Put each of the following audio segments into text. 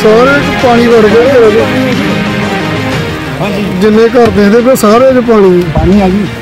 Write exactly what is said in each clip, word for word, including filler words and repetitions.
सारे पानी भर गए जिन्ने घर देखते पे सारे च पानी पानी आ गई।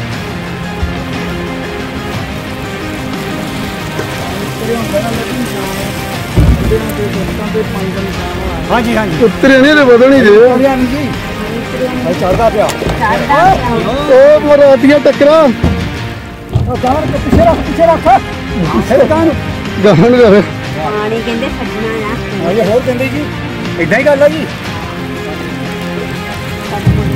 हाँ जी हाँ जी उतरे नहीं बदल ही जी चढ़ता पिया मरातियां टकरा पिछे रख पिछे रख गहन कर ਪਾਣੀ ਕਹਿੰਦੇ ਛੱਡਣਾ ਆ ਹੋਰ ਕਹਿੰਦੇ ਜੀ ਇਦਾਂ ਹੀ ਗੱਲ ਆ ਜੀ।